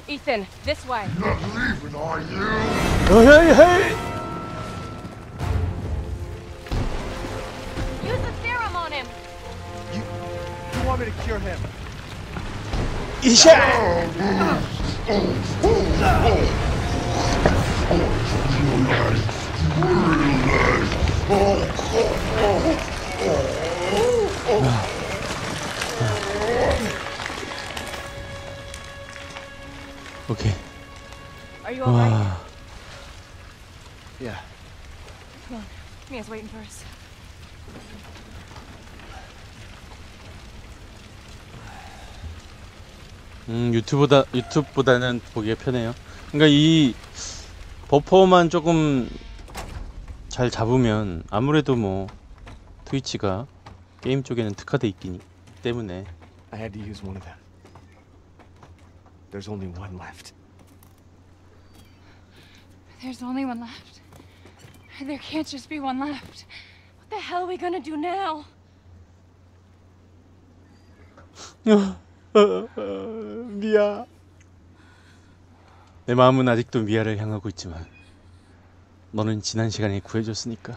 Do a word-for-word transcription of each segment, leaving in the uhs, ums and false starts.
Ethan, this way. Not leaving, are you? Hey, hey! Use the serum on him. You, you want me to cure him? 이샤! 오케이. Are you alright? 와. Yeah. Come on. Mia's waiting for us. 음, 유튜브보다 유튜브보다는 보기가 편해요. 그러니까 이 버퍼만 조금 잘 잡으면 아무래도 뭐 트위치가 게임 쪽에는 특화돼 있기 때문에. I had to use one of them. There's only one left. There's only one left. There can't just be one left. What the hell are we gonna do now? 미아. 내 마음은 아직도 미아를 향하고 있지만 너는 지난 시간에 구해줬으니까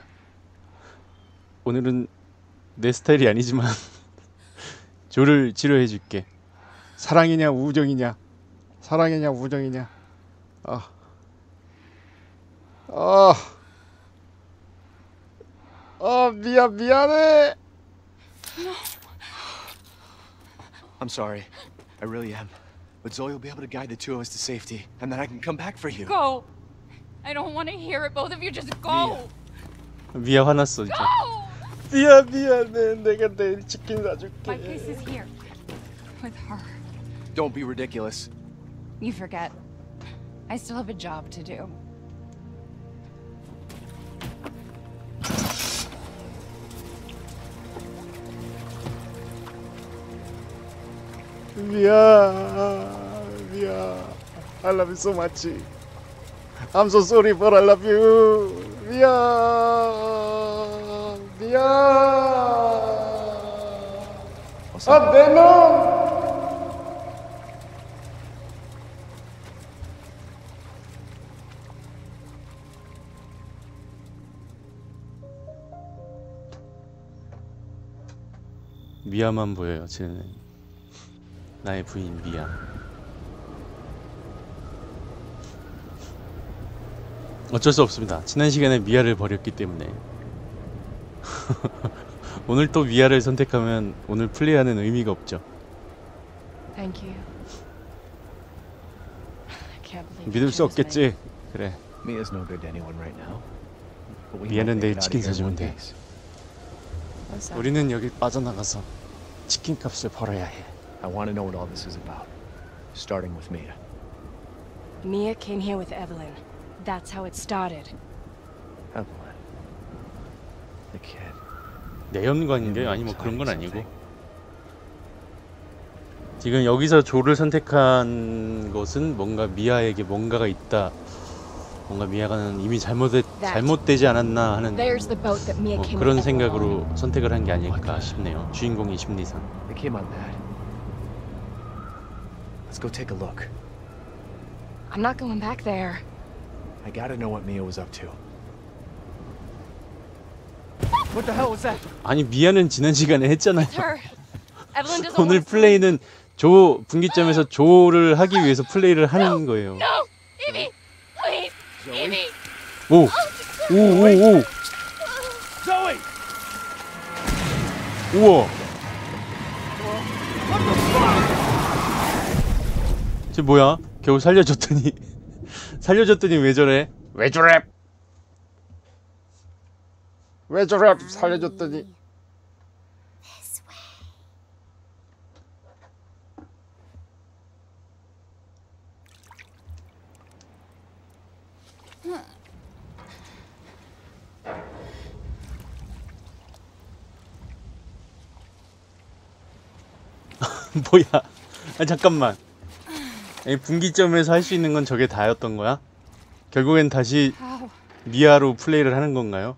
오늘은 내 스타일이 아니지만 조를 치료해줄게. 사랑이냐 우정이냐, 사랑이냐 우정이냐. 아, 아, 아 미아 미안해. I'm sorry. I really am. But Zoe will be able to guide the two of us to safety, and then I can come back for you. Go! I don't want to hear it. Both of you just go! 미아 화났어 이제. Go! 미아 미안해. 내가 내일 치킨 사줄게. My case is here. With her. Don't be ridiculous. You forget. I still have a job to do. 미아, 미아. I love you so much. I'm so sorry for I love you. 미아, 미아. 아, 내 놈. 미아만 보여요. 쟤는 나의 부인 미아. 어쩔 수 없습니다. 지난 시간에 미아를 버렸기 때문에 오늘 또 미아를 선택하면 오늘 플레이하는 의미가 없죠. Thank you. I can't believe 믿을 수 없겠지. 그래. Mia's no good to anyone right now. But we 미아는 might 내일 make it out 치킨 of here in 사주면 one 돼. piece. What's that? 우리는 여기 빠져나가서 치킨 값을 벌어야 해. I want to know what all this is about. Starting with Mia. Mia came here with Evelyn. That's how it started. Evelyn. The kid. 내연관인데 아니 뭐 그런 건 아니고. 지금 여기서 조를 선택한 것은 뭔가 미아에게 뭔가가 있다. 뭔가 미아가는 이미 잘못했 잘못되지 않았나 하는 There's the boat that Mia 뭐 came 그런 with Evelyn on. 생각으로 선택을 한 게 아닐까 싶네요. 주인공의 심리상. They came on that. Let's go take a look. I'm not going back there. I gotta know what Mia was up to. What the hell was that? 아니 미아는 지난 시간에 했잖아요. It's her. Evelyn doesn't 오늘 want to 플레이는 조 분기점에서 조를 하기 위해서 플레이를 하는 거예요. No! Evie! Please! Evie! 오! 오! 오! 오! Zoe! 우와! 쟤 뭐야? 겨우 살려줬더니 살려줬더니 왜 저래? 왜 저래? 왜 저래? 살려줬더니 뭐야? 아 잠깐만. 이 분기점에서 할 수 있는 건 저게 다였던 거야? 결국엔 다시 How? 미아로 플레이를 하는 건가요?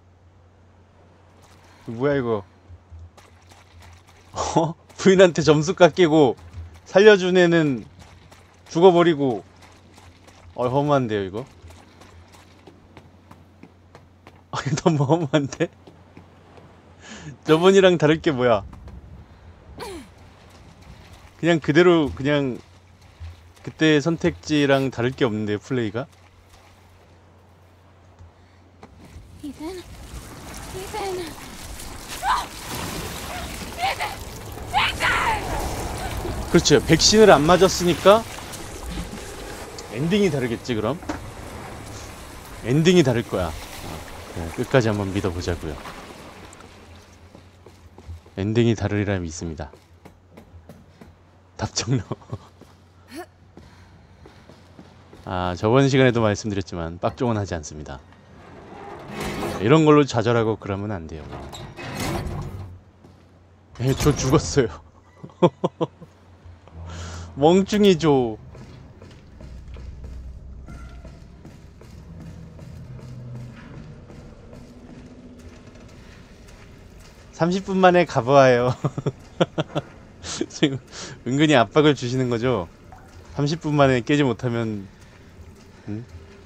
뭐야 이거? 어? 부인한테 점수 깎이고 살려준 애는 죽어버리고. 어, 허무한데요 이거? 아, 이거 너무 허무한데? 저번이랑 다를 게 뭐야? 그냥 그대로 그냥 그때 선택지랑 다를 게 없는데요 플레이가? Ethan? Ethan! 그렇죠. 백신을 안 맞았으니까 엔딩이 다르겠지 그럼? 엔딩이 다를 거야. 어, 그래, 끝까지 한번 믿어보자고요. 엔딩이 다르리라 믿습니다. 답정너. 아, 저번 시간에도 말씀드렸지만 빡종은 하지 않습니다. 이런 걸로 좌절하고 그러면 안 돼요. 에, 저 죽었어요. 멍충이죠. 삼십 분 만에 가봐요. 지금 은근히 압박을 주시는 거죠? 삼십 분 만에 깨지 못하면 응?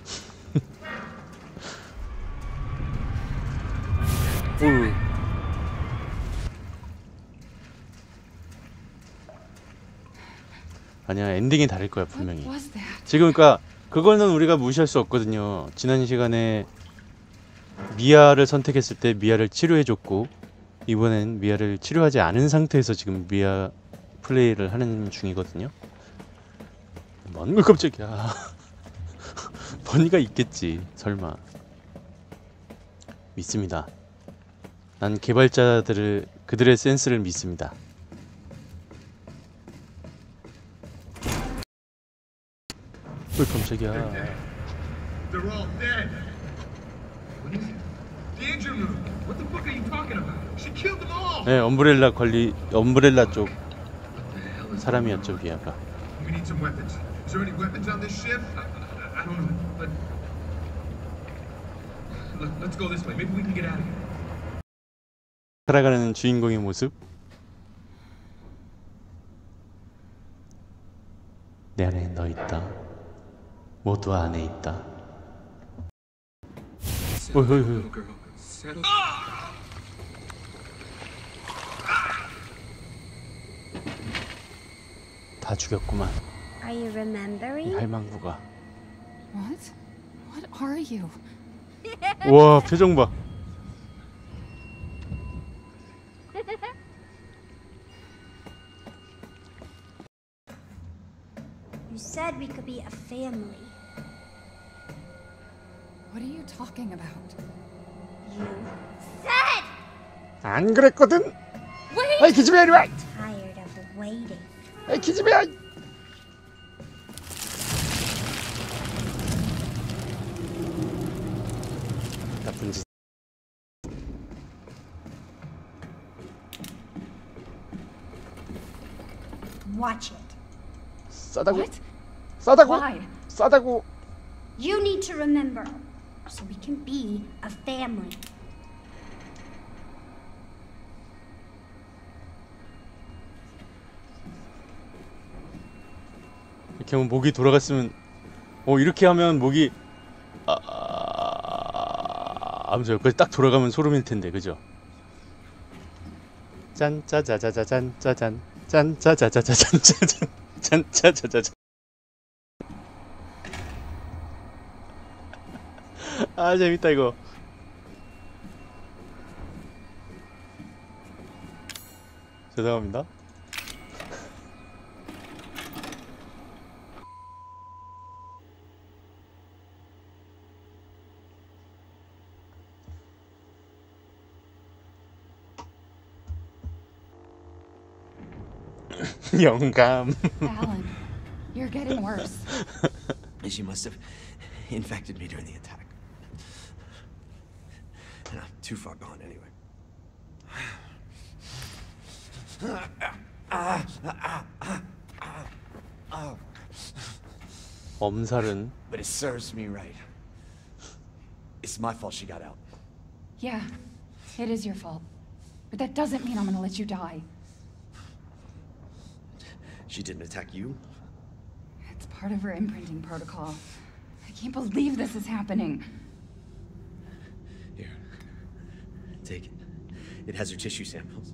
오. 아니야, 엔딩이 다를 거야 분명히. What was that? 지금 그러니까 그거는 우리가 무시할 수 없거든요. 지난 시간에 미아를 선택했을 때 미아를 치료해줬고 이번엔 미아를 치료하지 않은 상태에서 지금 미아 플레이를 하는 중이거든요. 뭔 걸 깜짝이야. 버니가 있겠지 설마. 믿습니다. 난 개발자들을 그들의 센스를 믿습니다. 왜 깜짝이야. They're all dead. What is it? Danger room. What the fuck are you talking about? She killed them all. 네, 엄브렐라 관리 엄브렐라 쪽 What the hell is 사람이었죠 미아가. We need some weapons. Is there any weapons on this ship? I, I, I don't know. But Let, let's go this way. Maybe we can get out of here. 살아가는 주인공의 모습. 내 안에 너 있다. 모두 안에 있다. 어이, 어이, 어이. Little girl, settle. 다 죽였구만. Are you 이 remembering? 할망구가. What? What are you? 와, 표정 봐. You said we could be a family. What are you talking about? You said 안 그랬거든. Wait! 아이 기집애야 이리 와. tired of waiting. 아이 기집애야. 나쁜 짓. Watch it. 싸다고. What? 싸다고. Why? 싸다고. You need to remember, so we can be a family. 이렇게 하면 목이 돌아갔으면 어 이렇게 하면 목이 아, 아 하면서 여기까지 딱 돌아가면 소름일 텐데 그죠? 짠짜자자자잔 짜잔 짠짜자자자잔 짜잔 짠짜자자자. 아 재밌다 이거. 죄송합니다. 영감. Alan, you're getting worse. She must have infected me during the attack. And I'm too far gone anyway. 엄살은 But it serves me right. It's my fault she got out. Yeah, it is your fault. But that doesn't mean I'm gonna let you die. She didn't attack you? It's part of her imprinting protocol. I can't believe this is happening. Here. Take it. It has her tissue samples.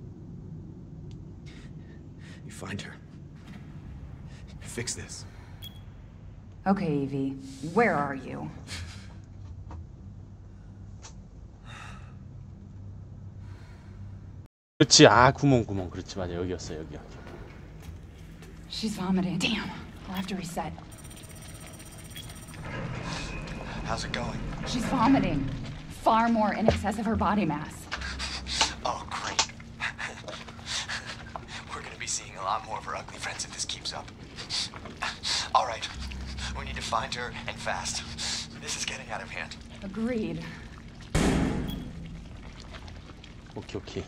You find her. Fix this. Okay, Evie. Where are you? 그렇지. 아, 구멍 구멍. 그렇지. 맞아. 여기였어. 여기 여기. She's vomiting. Damn. I'll have to reset. How's it going? She's vomiting. Far more in excess of her body mass. Oh, great. We're gonna be seeing a lot more of her ugly friends if this keeps up. All right. We need to find her, and fast. This is getting out of hand. Agreed. 오케이 오케이.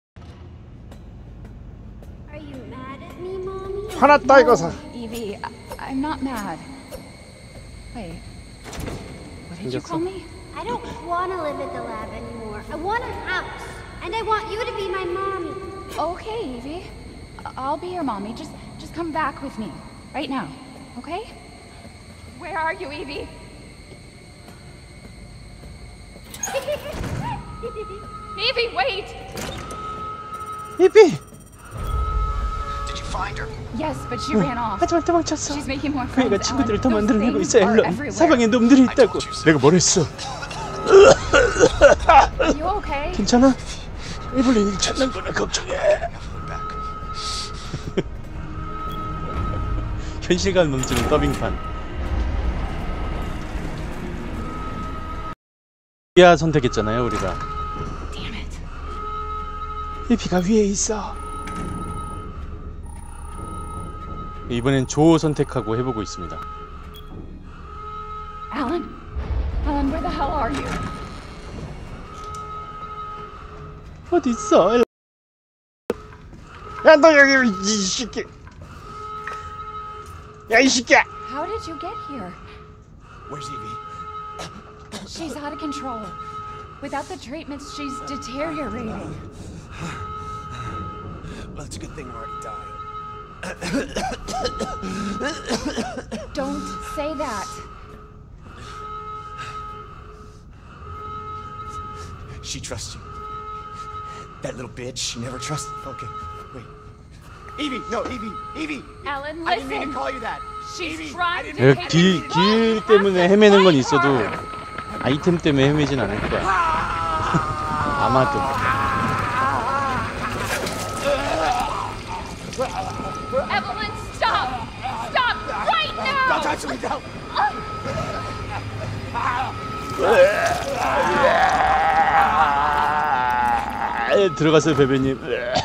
Are you mad at me, Mommy? 화났다 이거사. Evie, I I'm not mad. Wait. What did you call me? I don't want to live at the lab anymore. I want a house. And I want you to be my mommy. Okay, Evie. I- I'll be your mommy. Just just come back with me. Right now. Okay? Where are you, Evie? Evie, wait! 이비. Did you find her? Yes, but she ran off. 하지만 도망쳤어. She's making more 그이가 friends. 친구들을 더 Alan. 만들어내고 Those 있어. things are 앨런. everywhere. 사방에 놈들이 있다고. 내가 뭘 했어? Are you okay? 괜찮아? 에블린이 찾는 거나 걱정해. 현실감 넘치는 더빙판. 미아 선택했잖아요 우리가. Damn it. 이비가 위에 있어. 이번엔 조 선택하고 해보고 있습니다. Alan? Alan, where the hell are you? 어디 있어? 야, 너 여기 이 새끼. 야, 이 새끼야. How did you get here? Where's Evie? She's out of control. Without the treatments, she's deteriorating. Well, it's a good thing we're already dying. Don't say that. She trusts you. That little bitch, she never trusted. Okay, wait. Evie, no, Evie, Evie. Alan, I didn't mean to listen. call you that. She's Evie, I trying didn't to 예, 길, 길 때문에 헤매는 건 있어도 아이템 때문에 헤매진 않을 거야. 아마도. Evelyn, stop! Stop right now! Don't touch me, don't. 들어갔어요 베베님.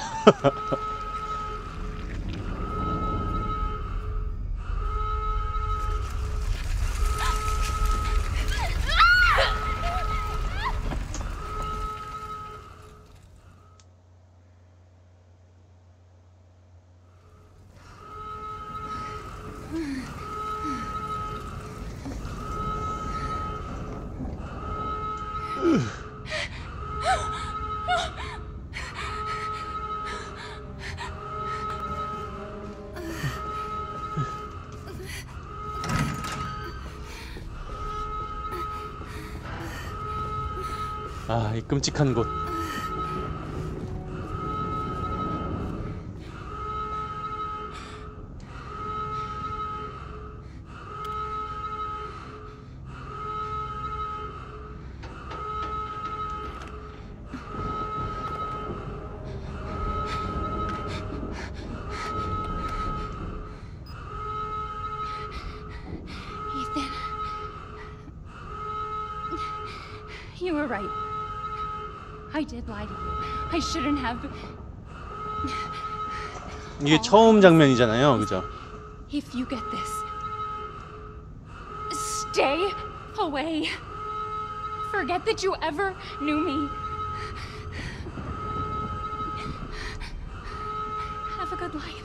아, 이 끔찍한 곳. Ethan. You were right. I did lie to you. I shouldn't have. 이게 처음 장면이잖아요, 그죠? If you get this, stay away. Forget that you ever knew me. Have a good life.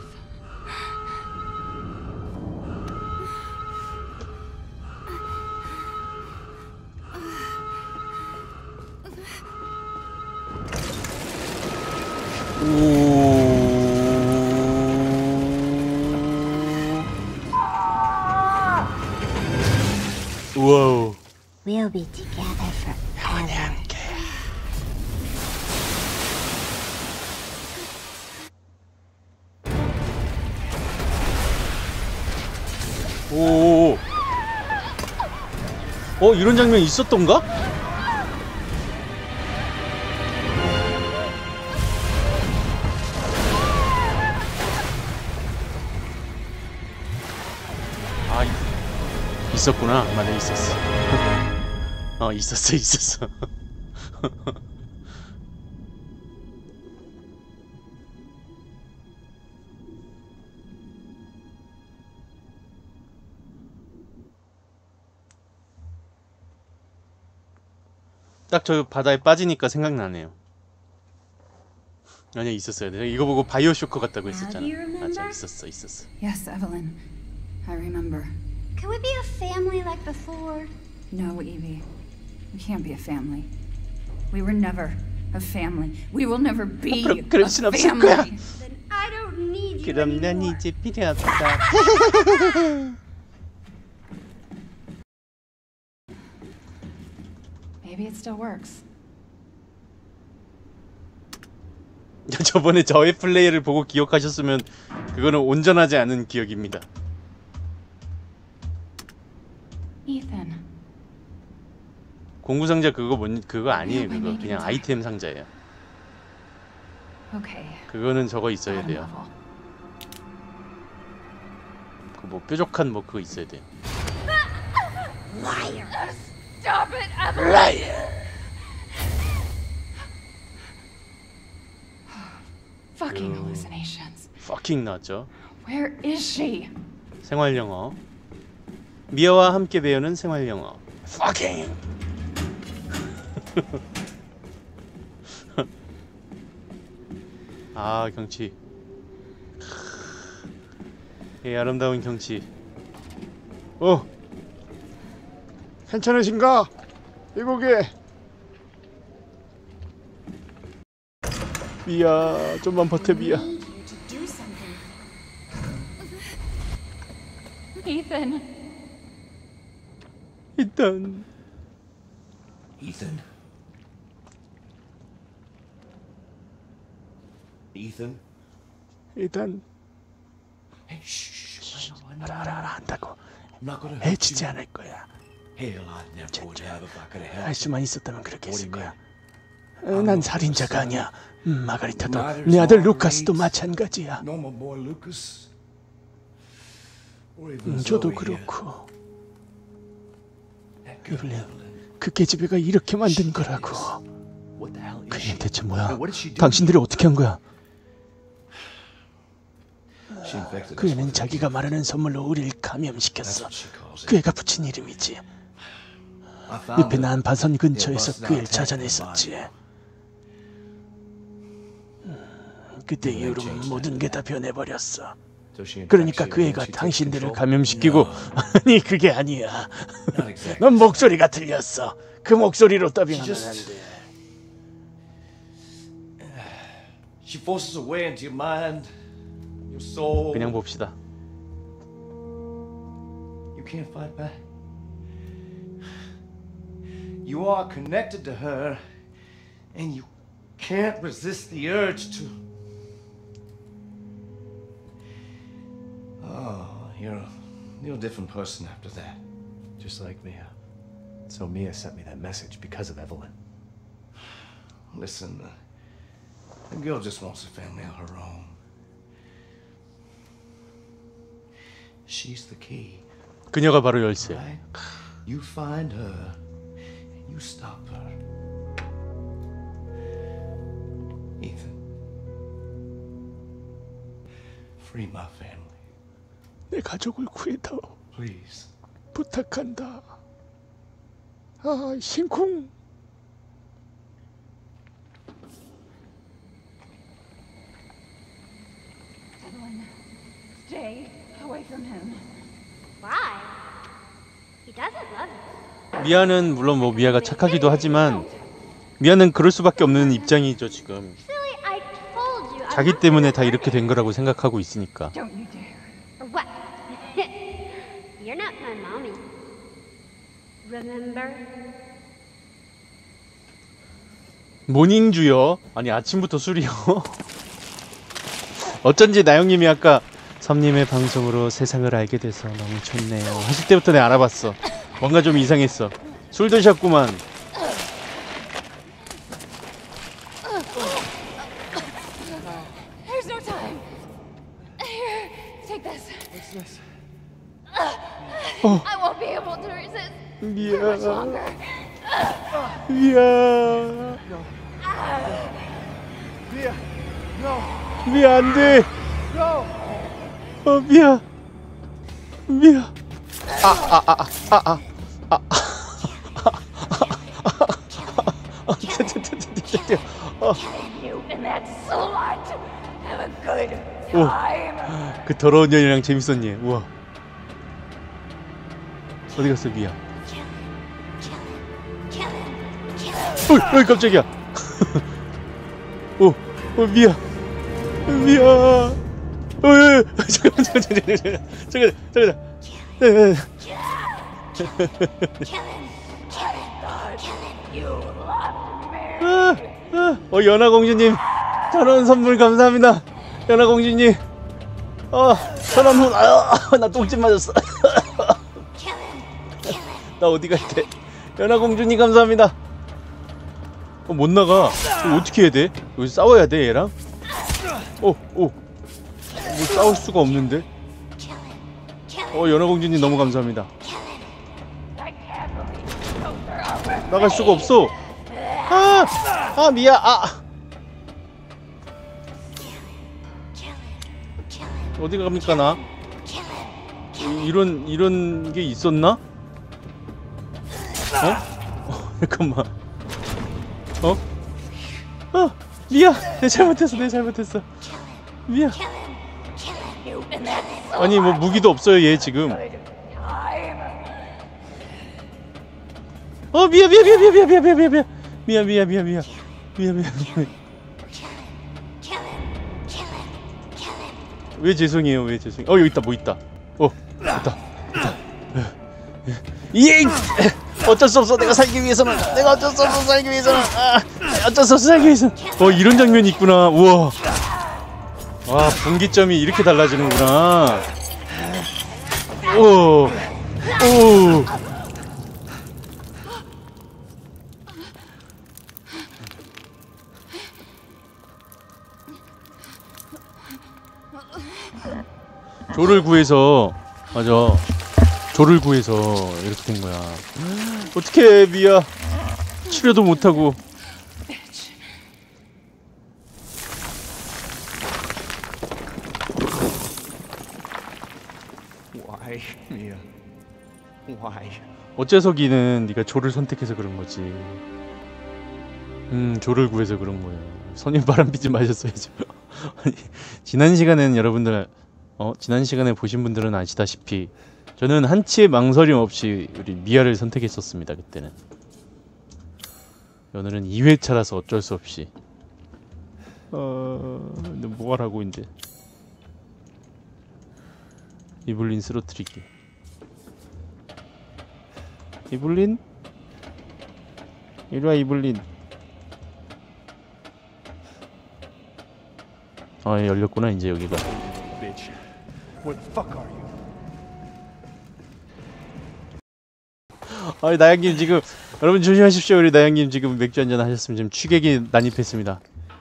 오. 우와우. We'll be together forever. 오. 어, 이런 장면 있었던가? 아, 있었구나. 맞아, 있었어. 어, 있었어, 있었어. 딱 저 바다에 빠지니까 생각나네요. 아니, 있었어요. 내가 이거 보고 바이오쇼크 같다고 했었잖아. 맞아, 있었어, 있었어. Yes, Evelyn. I remember. Can we be a family like before? No, Evie. We can't be a family. We were never a family. We will never be 앞으로 그럴 순 a 없을 family. 거야. Then I don't need you 그럼 난 anymore. 이제 필요 없다. Maybe it still works. 저번에 저의 플레이를 보고 기억하셨으면 그거는 온전하지 않은 기억입니다. Ethan. 공구 상자 그거 뭔 그거 아니에요. 그거 그냥 아이템 상자예요. Okay. 그거는 저거 있어야 Bottom 돼요. level. 그 뭐 뾰족한 뭐 그거 있어야 돼요. Stop it, Evelyn! Fucking hallucinations. Fucking 나왔죠. Where is she? 생활 영어. 미아와 함께 배우는 생활 영어. Fucking. 아, 경치. 예, 아름다운 경치. 어. 괜찮으신가? 이보게. 미야, 좀만 버텨, 미야. I need you to do something. Ethan. 일단 Ethan? Ethan? 일단 Hey, shh. I know, I know. 알아 알아 알아 한다고. I'm not gonna hurt 해치지 you. 않을 거야. Hell, I never would have if I could have 할 helped. 수만 있었다면 그렇게 What do 했을 you 거야. mean? 어, 난 살인자가 아니야. 음, 마가리타도 Neither's 내 아들 Marguerite. 루카스도 마찬가지야. Nor my boy Lucas. Or even 음, 저도 Zoe here. 그렇고. That girl 이블린, Evelyn. 그 계집애가 이렇게 만든 거라고. What the hell is 그 she? 얘는 대체 뭐야? And what did she do? 당신들이 어떻게 한 거야? She infected 그 us 애는 with it. 자기가 말하는 선물로 우리를 That's 감염시켰어. what she calls it. 그 애가 붙인 이름이지. I found 옆에 her. 난바선 근처에서 busted 그 out 애를 attack 찾아냈었지. the 음, 그때 이후로 모든 게 다 변해버렸어. So she 그러니까 infects 그 you 애가 and she takes 당신들을 control? 감염시키고 No, 아니 그게 아니야. not exactly. 넌 목소리가 틀렸어. 그 목소리로 더빙하면 She just- 안 돼. She forces her way into your mind, your soul. 그냥 봅시다. You can't fight back. You are connected to her, and you can't resist the urge to. Oh, you're a, you're a different person after that. Just like Mia. So Mia sent me that message because of Evelyn. Listen, uh, the girl just wants a family of her own. She's the key, 그녀가 바로 열쇠. right? You find her, and you stop her. Ethan, free my family, 내 가족을 구해다오. please. 부탁한다. 아, 신쿵. Evelyn, stay away from him. Why? He doesn't love you. 미아는 물론 뭐 미아가 착하기도 하지만 미아는 그럴 수밖에 없는 입장이죠 지금. Silly, I told you. I'm 자기 not 때문에 gonna 다 hurt 이렇게 된 거라고 생각하고 있으니까. Don't you dare. you. Or what? You're not my mommy. Remember? 모닝주요? 아니 아침부터 술이요? 어쩐지 나영님이 아까 섬님의 방송으로 세상을 알게 돼서 너무 좋네요 하실 때부터 내가 알아봤어. 뭔가 좀 이상했어. 술 드셨구만. There's no time. Here, take this. What's this? I won't be able to resist much 미안. longer. 미안. Mia, no, 미안 안돼. no. 어 미안. 미안. 아아아아아아 아. You and that slut have a good 오, time. 그 더러운 년이랑 재밌었니? 우와. 어디 갔어 미야? 어이, 어이 깜짝이야. 오, 어 미야, 미야. 어이, 잠깐만, 잠깐만, 잠깐만, 잠깐만, 잠깐만. 아, 아, 어 연하공주님, 천원 선물 감사합니다. 연하공주님, 어, 천원 후, 아, 나 똥집 맞았어. 나 어디 갈 때? 연하공주님 감사합니다. 어, 못 나가. 이거 어떻게 해야 돼? 여기 싸워야 돼 얘랑? 어, 어. 뭐 싸울 수가 없는데? 어, 연하공주님 너무 감사합니다. 나갈 수가 없어. 아, 아 미야, 아. 어디 갑니까 나? 이- 이런 이런 게 있었나? 어? 어 잠깐만. 어? 어 미야, 내 잘못했어, 내 잘못했어. 미야. 아니 뭐 무기도 없어요 얘 지금. 어 미야 미야 미야 미야 미야 미야 미야 미야 미야 미야 미야 미야 미야 미야 미야 미야. 왜 죄송해요, 왜 죄송해요. 어 여기 있다, 뭐 있다. 어 있다, 있다. 예. 어쩔 수 없어, 내가 살기 위해서는. 내가 어쩔 수 없어 살기 위해서는. 아, 어쩔 수 없어 살기 위해서는. 어 이런 장면이 있구나. 우와. 와 분기점이 이렇게 달라지는구나. 오, 오. 조를 구해서, 맞아, 조를 구해서 이렇게 된 거야. 어떡해 미야, 치료도 못하고. Why, Mia? Why? 어째서기는 네가 조를 선택해서 그런 거지. 음, 조를 구해서 그런 거예요. 선임 바람피지 마셨어야죠. 아니, 지난 시간에는 여러분들, 어, 지난 시간에 보신 분들은 아시다시피 저는 한치의 망설임 없이 우리 미아를 선택했었습니다. 그때는. 오늘은 이 회차라서 어쩔 수 없이. 어... 근데 뭐하라고 이제. 이블린 쓰러뜨리기. 이블린? 이리와 이블린. 아 열렸구나 이제 여기가. Bitch. What the fuck are you? 아 나영님 지금 여러분 조심하십시오. 우리 나영님 지금 맥주 한잔 하셨으면 지금 취객이 난입했습니다.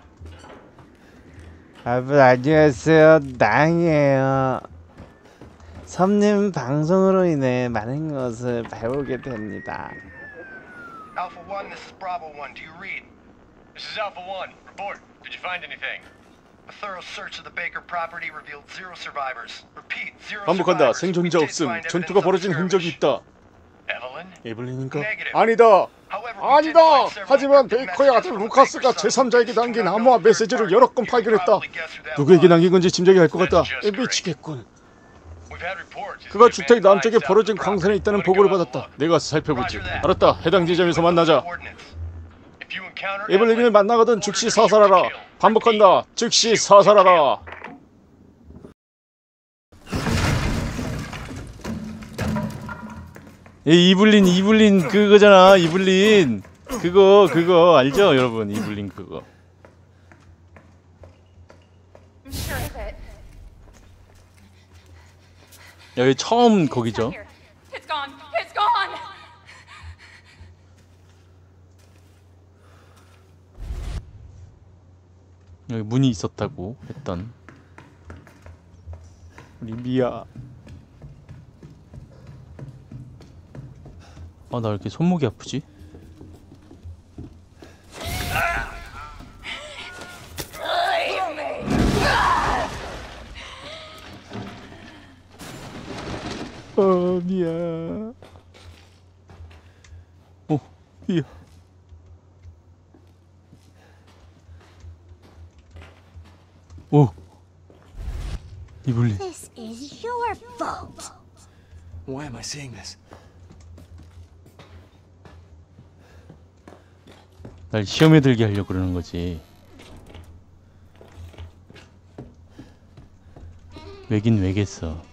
여러분 안녕하세요, 나영이에요. 섬님 방송으로 인해 많은 것을 배우게 됩니다. Alpha One, this is Bravo One. Do you read? This is Alpha One. Report. Did you find anything? A thorough search of the Baker property revealed zero survivors. Repeat, zero 반복한다. survivors. 생존자 We did 없음. find 전투가 evidence of 벌어진 skirmish. 흔적이 있다. Evelyn? 에블린인가? Negative. 아니다. However, we did 아니다. find several 하지만 encrypted 베이커의 아들 messages from the 루카스가 Baker son. 제삼자에게 남긴 Do not 암호화 know 메시지를 third 여러 건 party. You can 발견했다. probably guess who that 누구에게 was. 남긴 건지 짐작이 갈 것 같다. That's just 에 great. 미치겠군. We've had reports. 그가 주택 남쪽에 벌어진 광산에 있다는 보고를 받았다. 내가 가서 살펴보지. 알았다. 해당 지점에서 만나자. 에블린을 에블린을 만나거든 즉시 사살하라. 반복한다. 즉시 사살하라. 이 이블린 이블린 그거잖아. 이블린 그거 그거 알죠 여러분? 이블린 그거. I'm sure of it. 여기 처음 거기죠. It's gone. It's gone. 여기 문이 있었다고 했던 우리 미아. 아, 나 왜 이렇게 손목이 아프지? 어, 미아. 어, 미아. 오, 이블린. This is your fault. Why am I seeing this? 날 시험에 들게 하려고 그러는 거지. 왜긴 왜겠어.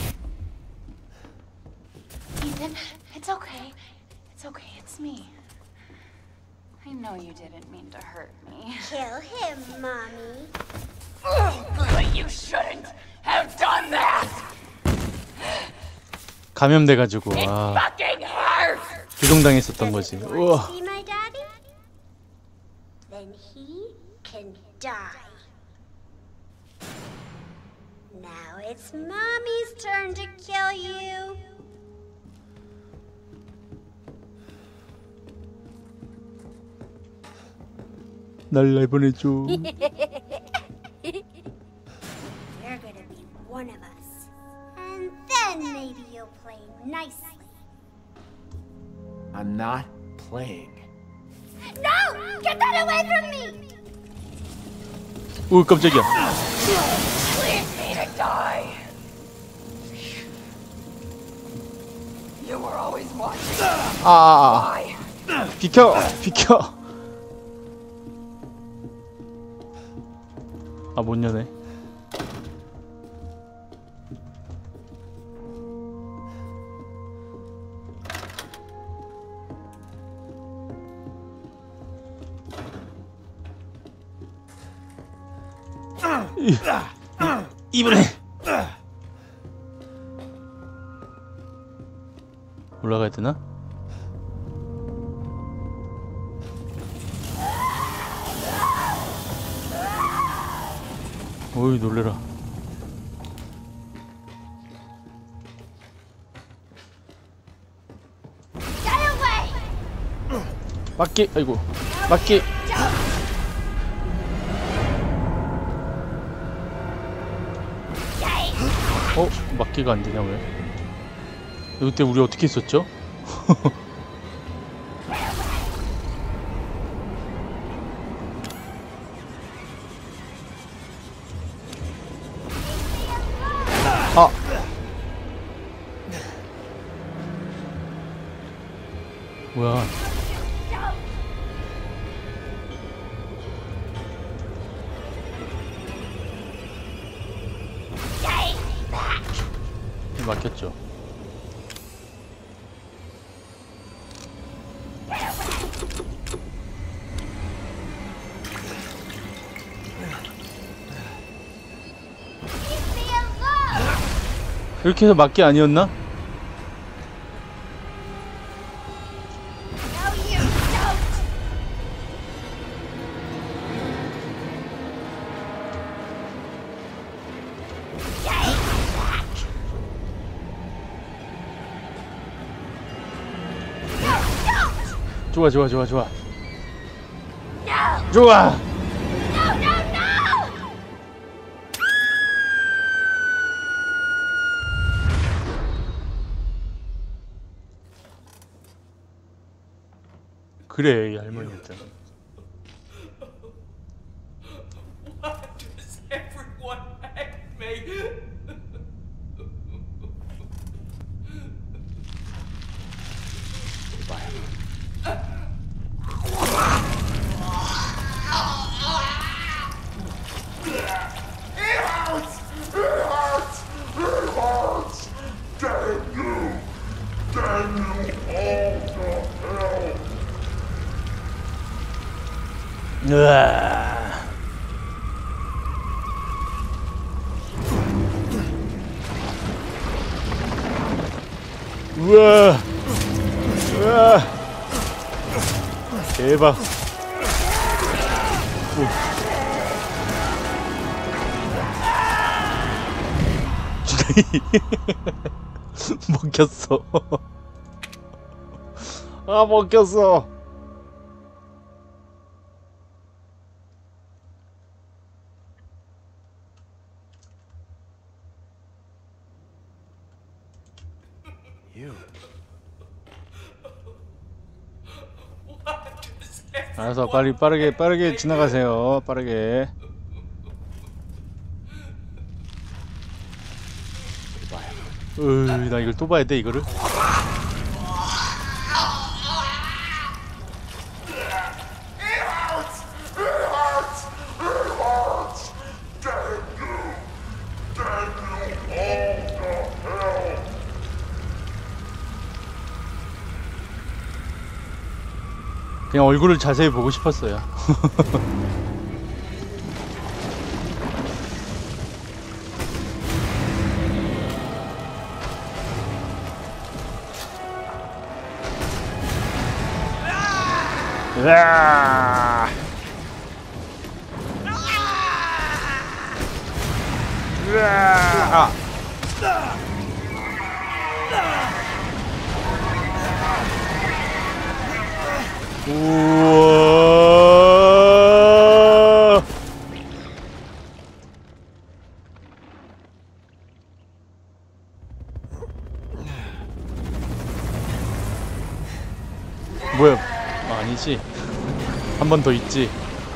Ethan, it's okay. It's okay. It's me. I know you didn't mean to hurt me. Kill him, Mommy. But you shouldn't have done that. 감염돼가지고 아 Fucking hurts. 조종당했었던 거지. 우와. See my daddy? Then he can die. Now it's Mommy's turn to kill you. 날 내보내줘. You're gonna be one of us. And then maybe you'll play nicely. I'm not playing. No! Get that away from me! 오, 깜짝이야. Leave me to die. You were always watching. 아, 아, 아. Why? 비켜, 비켜. 아, 못 여네. 이번에 올라가야 되나? 어이, 놀래라. 맞기, 아이고, 맞기. 어? 맞기가 안 되냐, 왜? 이때 우리 어떻게 했었죠? 아! 뭐야? 막혔죠. 이렇게 해서 막기 아니었나? 좋아 좋아 좋아 좋아 좋아. 그래, 이 할머니였잖아. Why does everyone hate me? Damn you! Damn 으아. 우와. 우와. 대박. 먹혔어. 아, 먹혔어. 알아서 빨리 빠르게 빠르게 지나가세요. 빠르게. 으, 나 이걸 또 봐야 돼 이거를. 그냥 얼굴을 자세히 보고 싶었어요. 으아! 으아! 우와! 뭐야? 아, 아니지. 한 번 더 있지.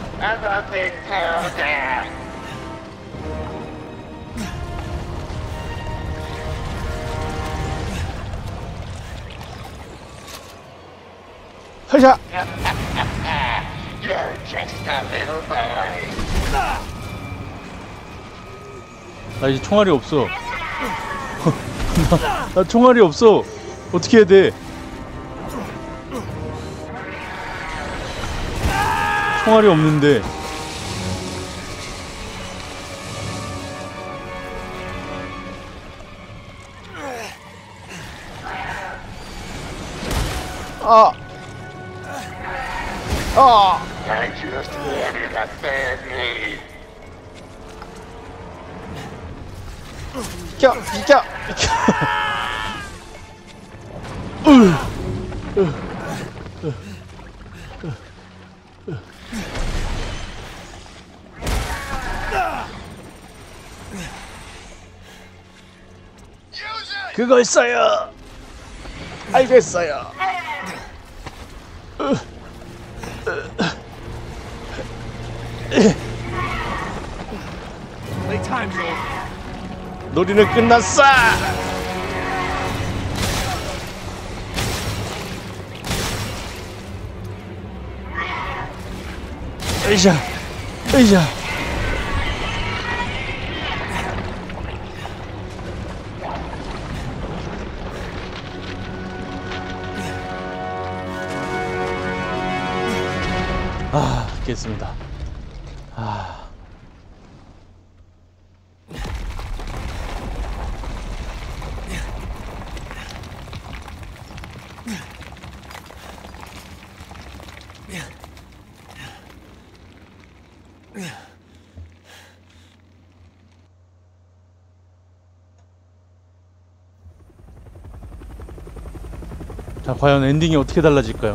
하자. 나 이제 총알이 없어. 나, 나 총알이 없어. 어떻게 해야 돼? 총알이 없는데. 아. 아. I just wanted a family. 비켜, 비켜, 비켜. 으, 으, 으, 으, 으. 그걸 써요. 알겠어요. 으, 으, 으. 놀이는 끝났어. 으이샤, 으이샤. 아, 깼습니다. 아. 자, 과연 엔딩이 어떻게 달라질까요?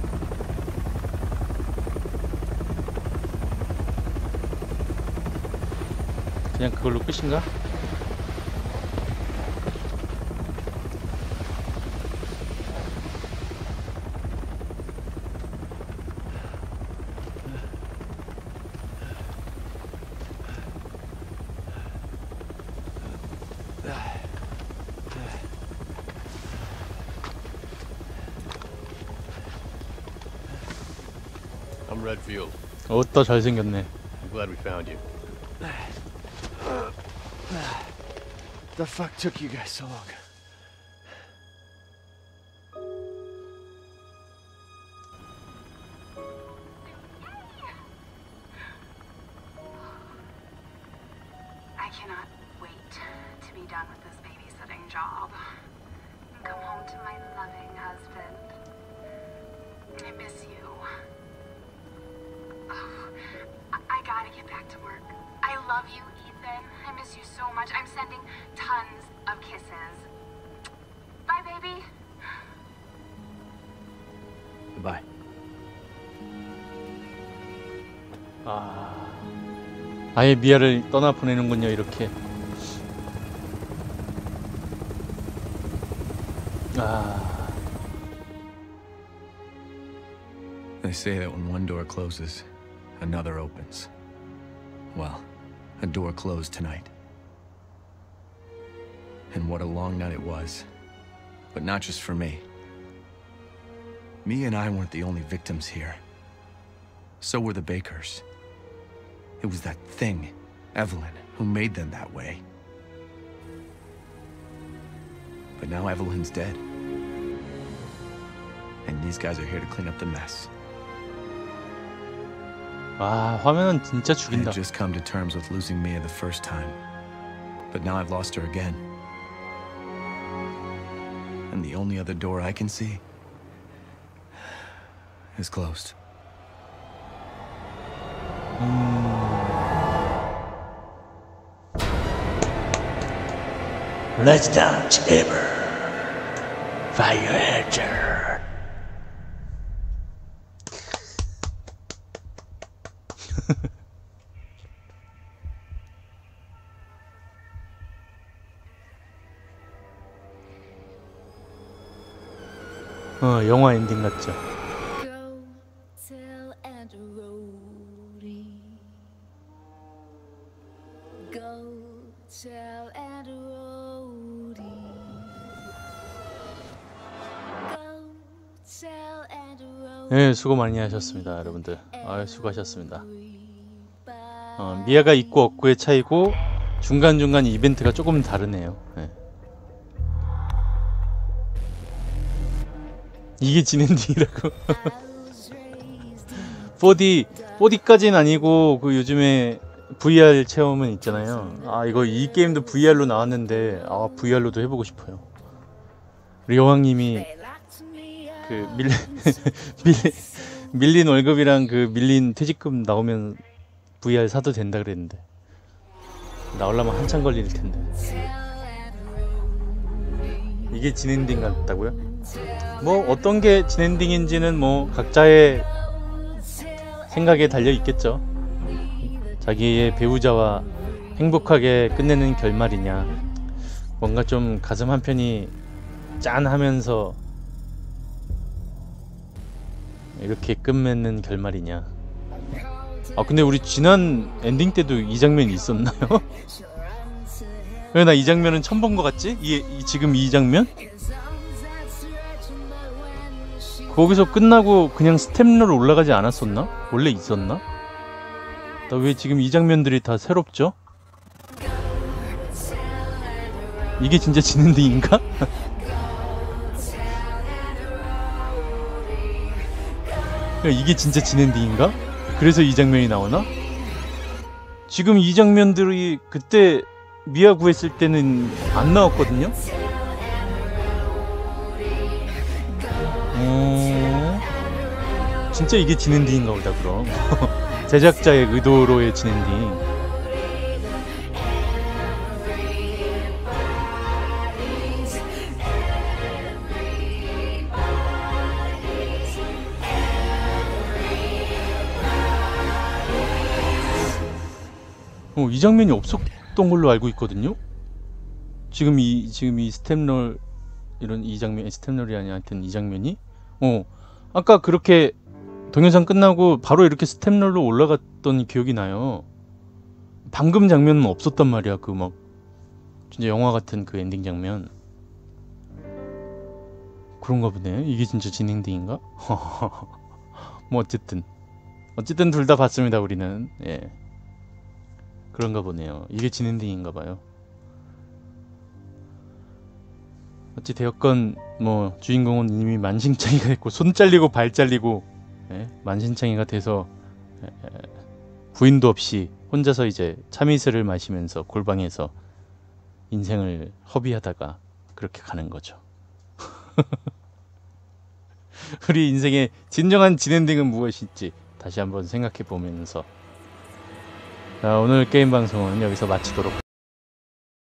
그냥 그걸로 끝인가? I'm Redfield. 어따 잘생겼네. I'm glad we found you. The fuck took you guys so long? cannot wait to be done with this babysitting job and come home to my loving husband. I miss you. Oh, I, I gotta get back to work. I love you, Ethan. I miss you so much. I'm sending tons of kisses. Bye, baby. Goodbye. 아, 아예 미아를 떠나 보내는군요. 이렇게. 아. They say that when one door closes, another opens. Well, a door closed tonight. And what a long night it was. But not just for me. Mia and I weren't the only victims here. So were the Bakers. It was that thing, Evelyn, who made them that way. But now Evelyn's dead. And these guys are here to clean up the mess. 아, 화면은 진짜 I 죽인다. had just come to terms with losing Mia the first time. But now I've lost her again. And the only other door I can see is closed. Let's down chamber. Fire hazard. 어, 영화 엔딩 같죠? 네, 수고 많이 하셨습니다, 여러분들. 아, 수고하셨습니다. 어, 미아가 있고 없고의 차이고 중간중간 이벤트가 조금 다르네요. 네. 이게 진엔딩이라고. 포디, 포디까지는 아니고 그 요즘에 브이알 체험은 있잖아요. 아, 이거 이 게임도 브이알로 나왔는데 아, 브이알로도 해보고 싶어요. 우리 여왕님이 그 밀, 밀, 밀린 월급이랑 그 밀린 퇴직금 나오면 브이알 사도 된다 그랬는데 나오려면 한참 걸릴 텐데. 이게 진엔딩 같다고요? 뭐 어떤 게 진엔딩인지는 뭐 각자의 생각에 달려 있겠죠. 자기의 배우자와 행복하게 끝내는 결말이냐, 뭔가 좀 가슴 한편이 짠하면서 이렇게 끝맺는 결말이냐. 아, 근데 우리 지난 엔딩 때도 이 장면이 있었나요? 왜 나 이 장면은 처음 본 것 같지? 이, 이 지금 이 장면? 거기서 끝나고 그냥 스텝로로 올라가지 않았었나? 원래 있었나? 나 왜 지금 이 장면들이 다 새롭죠? 이게 진짜 진엔딩인가? 이게 진짜 진엔딩인가? 그래서 이 장면이 나오나? 지금 이 장면들이 그때 미아 구했을 때는 안 나왔거든요? 어... 진짜 이게 진엔딩인가 보다 그럼. 제작자의 의도로의 진엔딩. 어, 이 장면이 없었던 걸로 알고 있거든요. 지금 이 지금 이 스텝롤 이런 이 장면, 스텝롤이 아니야, 하여튼 이 장면이 어 아까 그렇게 동영상 끝나고 바로 이렇게 스텝롤로 올라갔던 기억이 나요. 방금 장면은 없었단 말이야. 그 막 진짜 영화 같은 그 엔딩 장면. 그런가 보네. 이게 진짜 진행딩인가? 뭐 어쨌든 어쨌든 둘 다 봤습니다. 우리는. 예. 그런가 보네요. 이게 진엔딩인가 봐요. 어찌 되었건 뭐 주인공은 이미 만신창이가 됐고 손 잘리고 발 잘리고 예? 만신창이가 돼서 예? 부인도 없이 혼자서 이제 참이슬을 마시면서 골방에서 인생을 허비하다가 그렇게 가는 거죠. 우리 인생의 진정한 진엔딩은 무엇일지 다시 한번 생각해 보면서 자, 오늘 게임 방송은 여기서 마치도록